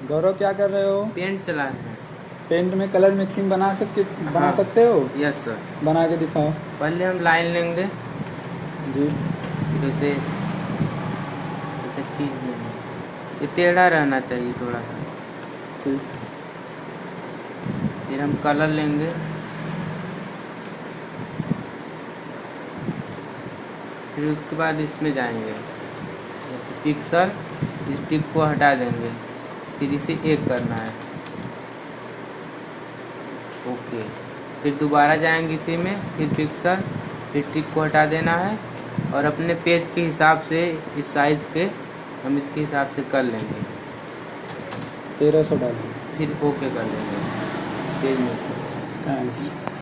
गौरव क्या कर रहे हो? पेंट चला रहे हैं। पेंट में कलर मिक्सिंग बना हाँ। सकते हो? Yes sir. बना के दिखाओ। पहले हम लाइन लेंगे जी। जैसे जैसे खींच लेंगे, ये टेढ़ा रहना चाहिए थोड़ा सा। ठीक। फिर हम कलर लेंगे, फिर उसके बाद इसमें जाएंगे पिक्सल, इस टिप को हटा देंगे, फिर इसे एक करना है। ओके, फिर दोबारा जाएंगे इसी में, फिर पिक्सल, फिर टिप को हटा देना है और अपने पेज के हिसाब से इस साइज के हम इसके हिसाब से कर लेंगे। 1300 डालेंगे। फिर ओके कर लेंगे पेज में। थैंक्स।